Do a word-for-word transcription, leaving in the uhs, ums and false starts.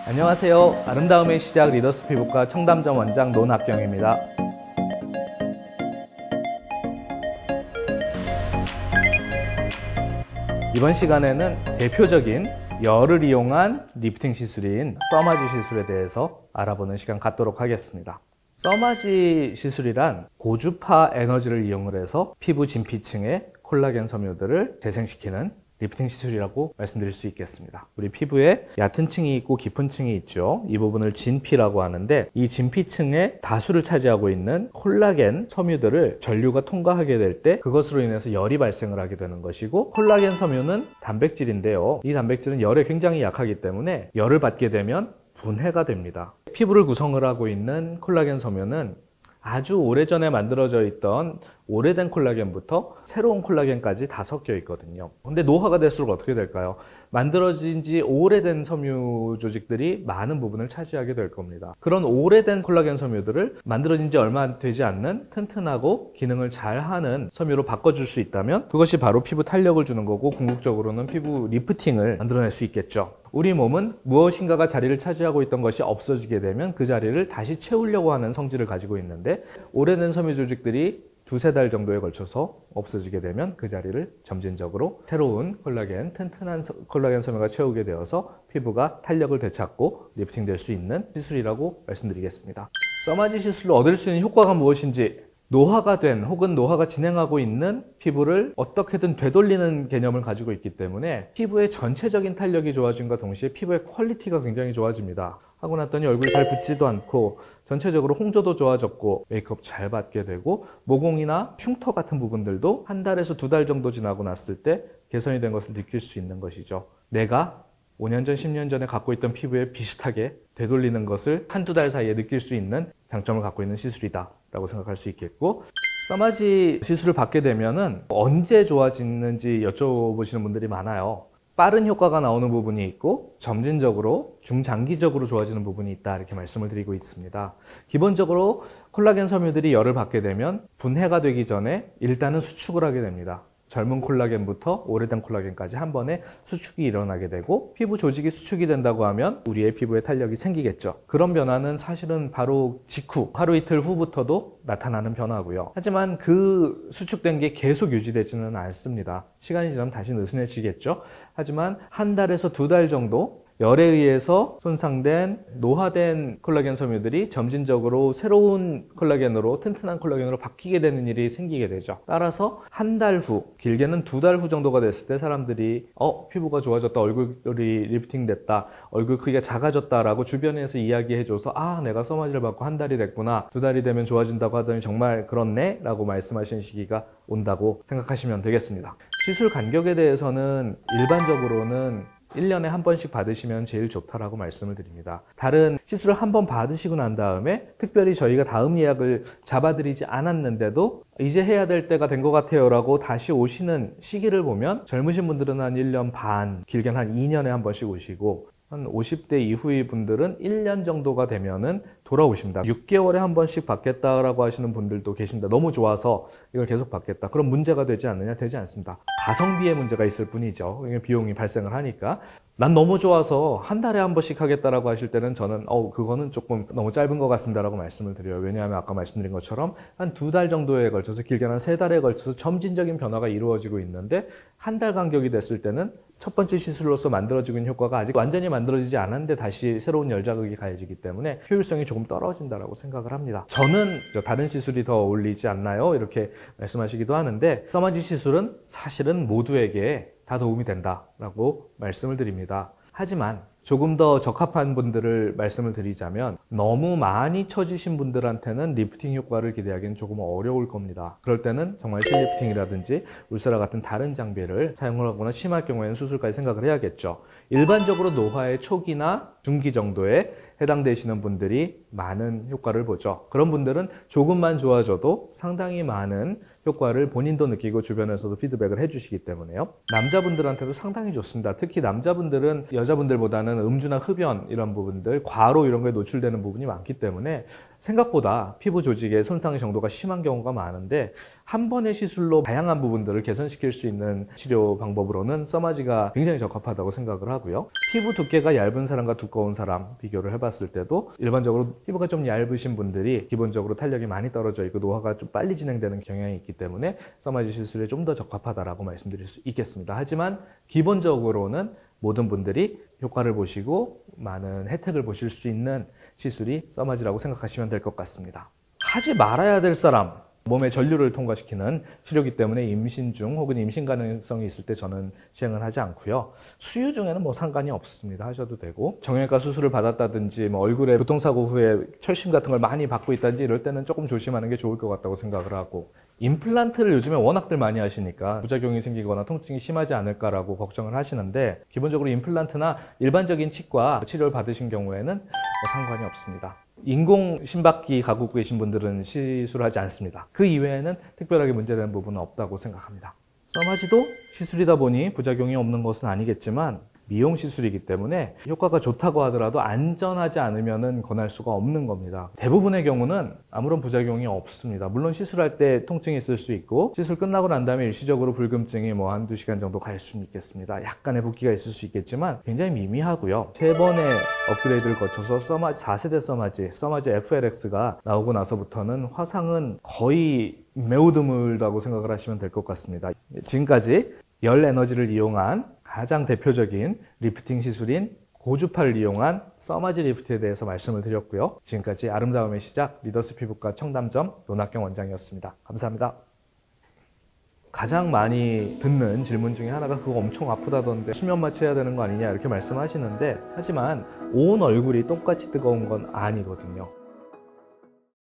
안녕하세요. 아름다움의 시작 리더스 피부과 청담점 원장 논학경입니다. 이번 시간에는 대표적인 열을 이용한 리프팅 시술인 써마지 시술에 대해서 알아보는 시간 갖도록 하겠습니다. 써마지 시술이란 고주파 에너지를 이용을 해서 피부 진피층의 콜라겐 섬유들을 재생시키는 리프팅 시술이라고 말씀드릴 수 있겠습니다. 우리 피부에 얕은 층이 있고 깊은 층이 있죠. 이 부분을 진피라고 하는데, 이 진피층의 다수를 차지하고 있는 콜라겐 섬유들을 전류가 통과하게 될 때 그것으로 인해서 열이 발생을 하게 되는 것이고, 콜라겐 섬유는 단백질인데요. 이 단백질은 열에 굉장히 약하기 때문에 열을 받게 되면 분해가 됩니다. 피부를 구성을 하고 있는 콜라겐 섬유는 아주 오래전에 만들어져 있던 오래된 콜라겐부터 새로운 콜라겐까지 다 섞여 있거든요. 근데 노화가 될수록 어떻게 될까요? 만들어진 지 오래된 섬유 조직들이 많은 부분을 차지하게 될 겁니다. 그런 오래된 콜라겐 섬유들을 만들어진 지 얼마 되지 않는 튼튼하고 기능을 잘하는 섬유로 바꿔줄 수 있다면 그것이 바로 피부 탄력을 주는 거고, 궁극적으로는 피부 리프팅을 만들어낼 수 있겠죠. 우리 몸은 무엇인가가 자리를 차지하고 있던 것이 없어지게 되면 그 자리를 다시 채우려고 하는 성질을 가지고 있는데, 오래된 섬유 조직들이 두세 달 정도에 걸쳐서 없어지게 되면 그 자리를 점진적으로 새로운 콜라겐, 튼튼한 콜라겐 섬유가 채우게 되어서 피부가 탄력을 되찾고 리프팅 될 수 있는 시술이라고 말씀드리겠습니다. 써마지 시술로 얻을 수 있는 효과가 무엇인지, 노화가 된 혹은 노화가 진행하고 있는 피부를 어떻게든 되돌리는 개념을 가지고 있기 때문에 피부의 전체적인 탄력이 좋아짐과 동시에 피부의 퀄리티가 굉장히 좋아집니다. 하고 났더니 얼굴이 잘 붓지도 않고 전체적으로 홍조도 좋아졌고 메이크업 잘 받게 되고, 모공이나 흉터 같은 부분들도 한 달에서 두 달 정도 지나고 났을 때 개선이 된 것을 느낄 수 있는 것이죠. 내가 오 년 전, 십 년 전에 갖고 있던 피부에 비슷하게 되돌리는 것을 한두 달 사이에 느낄 수 있는 장점을 갖고 있는 시술이다 라고 생각할 수 있겠고, 써마지 시술을 받게 되면은 언제 좋아지는지 여쭤보시는 분들이 많아요. 빠른 효과가 나오는 부분이 있고 점진적으로 중장기적으로 좋아지는 부분이 있다, 이렇게 말씀을 드리고 있습니다. 기본적으로 콜라겐 섬유들이 열을 받게 되면 분해가 되기 전에 일단은 수축을 하게 됩니다. 젊은 콜라겐부터 오래된 콜라겐까지 한 번에 수축이 일어나게 되고, 피부 조직이 수축이 된다고 하면 우리의 피부에 탄력이 생기겠죠. 그런 변화는 사실은 바로 직후, 하루 이틀 후부터도 나타나는 변화고요. 하지만 그 수축된 게 계속 유지되지는 않습니다. 시간이 지나면 다시 느슨해지겠죠. 하지만 한 달에서 두 달 정도 열에 의해서 손상된 노화된 콜라겐 섬유들이 점진적으로 새로운 콜라겐으로, 튼튼한 콜라겐으로 바뀌게 되는 일이 생기게 되죠. 따라서 한 달 후, 길게는 두 달 후 정도가 됐을 때 사람들이 어 피부가 좋아졌다, 얼굴이 리프팅 됐다, 얼굴 크기가 작아졌다 라고 주변에서 이야기해줘서 아 내가 써마지를 받고 한 달이 됐구나, 두 달이 되면 좋아진다고 하더니 정말 그렇네 라고 말씀하시는 시기가 온다고 생각하시면 되겠습니다. 시술 간격에 대해서는 일반적으로는 일 년에 한 번씩 받으시면 제일 좋다라고 말씀을 드립니다. 다른 시술을 한 번 받으시고 난 다음에 특별히 저희가 다음 예약을 잡아드리지 않았는데도 이제 해야 될 때가 된 것 같아요 라고 다시 오시는 시기를 보면, 젊으신 분들은 한 일 년 반, 길게는 한 이 년에 한 번씩 오시고, 한 오십 대 이후의 분들은 일 년 정도가 되면은 돌아오십니다. 육 개월에 한 번씩 받겠다라고 하시는 분들도 계십니다. 너무 좋아서 이걸 계속 받겠다. 그럼 문제가 되지 않느냐? 되지 않습니다. 가성비에 문제가 있을 뿐이죠. 비용이 발생을 하니까. 난 너무 좋아서 한 달에 한 번씩 하겠다라고 하실 때는 저는 어 그거는 조금 너무 짧은 것 같습니다 라고 말씀을 드려요. 왜냐하면 아까 말씀드린 것처럼 한 두 달 정도에 걸쳐서, 길게는 한 세 달에 걸쳐서 점진적인 변화가 이루어지고 있는데, 한 달 간격이 됐을 때는 첫 번째 시술로서 만들어지고 있는 효과가 아직 완전히 만들어지지 않았는데 다시 새로운 열 자극이 가해지기 때문에 효율성이 조금 떨어진다라고 생각을 합니다. 저는 다른 시술이 더 어울리지 않나요? 이렇게 말씀하시기도 하는데, 써마지 시술은 사실은 모두에게 다 도움이 된다라고 말씀을 드립니다. 하지만 조금 더 적합한 분들을 말씀을 드리자면, 너무 많이 쳐주신 분들한테는 리프팅 효과를 기대하기는 조금 어려울 겁니다. 그럴 때는 정말 실리프팅이라든지 울세라 같은 다른 장비를 사용을 하거나, 심할 경우에는 수술까지 생각을 해야겠죠. 일반적으로 노화의 초기나 중기 정도에 해당되시는 분들이 많은 효과를 보죠. 그런 분들은 조금만 좋아져도 상당히 많은 효과를 본인도 느끼고 주변에서도 피드백을 해주시기 때문에요. 남자분들한테도 상당히 좋습니다. 특히 남자분들은 여자분들보다는 음주나 흡연 이런 부분들, 과로 이런 거에 노출되는 부분이 많기 때문에 생각보다 피부 조직의 손상 정도가 심한 경우가 많은데 한 번의 시술로 다양한 부분들을 개선시킬 수 있는 치료 방법으로는 써마지가 굉장히 적합하다고 생각을 하고요. 피부 두께가 얇은 사람과 두꺼운 사람 비교를 해봤을 때도 일반적으로 피부가 좀 얇으신 분들이 기본적으로 탄력이 많이 떨어져 있고 노화가 좀 빨리 진행되는 경향이 있기 때문에 써마지 시술에 좀 더 적합하다라고 말씀드릴 수 있겠습니다. 하지만 기본적으로는 모든 분들이 효과를 보시고 많은 혜택을 보실 수 있는 시술이 써마지라고 생각하시면 될 것 같습니다. 하지 말아야 될 사람, 몸의 전류를 통과시키는 치료이기 때문에 임신 중 혹은 임신 가능성이 있을 때 저는 시행을 하지 않고요. 수유 중에는 뭐 상관이 없습니다. 하셔도 되고, 정형외과 수술을 받았다든지 뭐 얼굴에 교통사고 후에 철심 같은 걸 많이 받고 있다든지 이럴 때는 조금 조심하는 게 좋을 것 같다고 생각을 하고, 임플란트를 요즘에 워낙들 많이 하시니까 부작용이 생기거나 통증이 심하지 않을까라고 걱정을 하시는데, 기본적으로 임플란트나 일반적인 치과 치료를 받으신 경우에는 뭐 상관이 없습니다. 인공 심박기 가지고 계신 분들은 시술하지 않습니다. 그 이외에는 특별하게 문제되는 부분은 없다고 생각합니다. 써마지도 시술이다 보니 부작용이 없는 것은 아니겠지만 미용 시술이기 때문에 효과가 좋다고 하더라도 안전하지 않으면 권할 수가 없는 겁니다. 대부분의 경우는 아무런 부작용이 없습니다. 물론 시술할 때 통증이 있을 수 있고 시술 끝나고 난 다음에 일시적으로 불금증이 뭐 한두 시간 정도 갈 수는 있겠습니다. 약간의 붓기가 있을 수 있겠지만 굉장히 미미하고요. 세 번의 업그레이드를 거쳐서 써마지, 사 세대 써마지, 써마지 에프엘엑스가 나오고 나서부터는 화상은 거의 매우 드물다고 생각을 하시면 될 것 같습니다. 지금까지 열 에너지를 이용한 가장 대표적인 리프팅 시술인 고주파를 이용한 써마지 리프트에 대해서 말씀을 드렸고요. 지금까지 아름다움의 시작 리더스 피부과 청담점 노낙경 원장이었습니다. 감사합니다. 가장 많이 듣는 질문 중에 하나가 그거 엄청 아프다던데 수면 마취해야 되는 거 아니냐 이렇게 말씀하시는데, 하지만 온 얼굴이 똑같이 뜨거운 건 아니거든요.